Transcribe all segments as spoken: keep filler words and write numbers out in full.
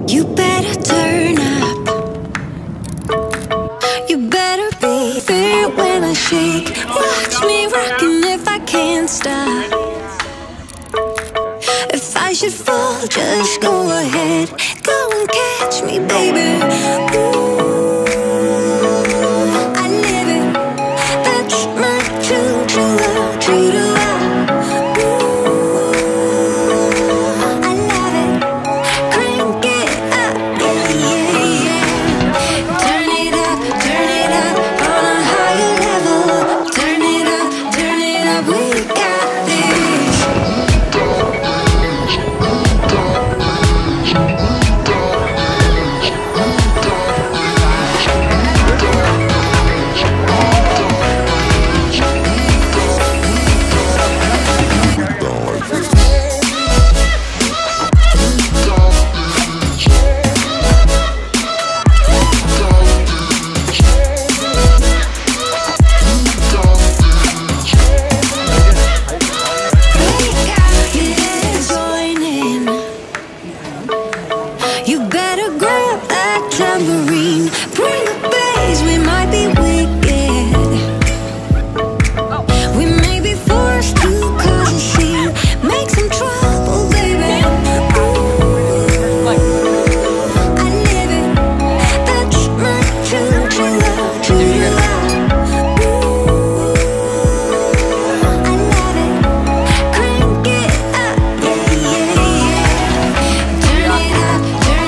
You better turn up. You better be there when I shake. Watch me rockin' if I can't stop. If I should fall, just go ahead. Go and catch me, baby. Ooh, I live it. That's my true, true love, true to love. You better grab that tambourine. Bring the bass, we might be wicked. We may be forced to cause a scene. Make some trouble, baby. Ooh, I live it. That's my true, true love, true love. Ooh, I love it. Crank it up, yeah, yeah, yeah. Turn it up.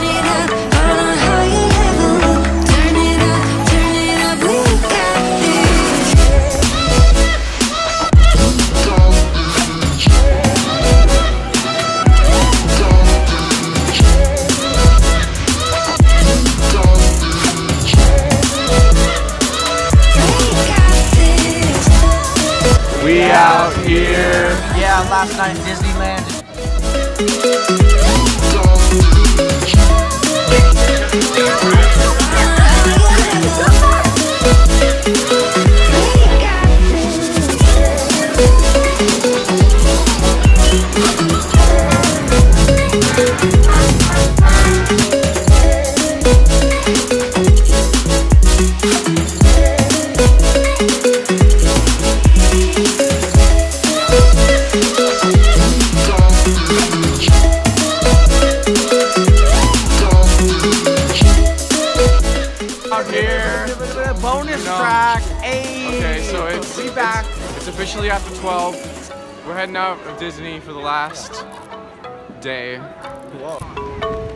We out here. Yeah, last night in Disneyland. Out here. Bonus No. track. Hey. Okay, so it's, Be back. it's it's officially after twelve. We're heading out of Disney for the last day. Whoa.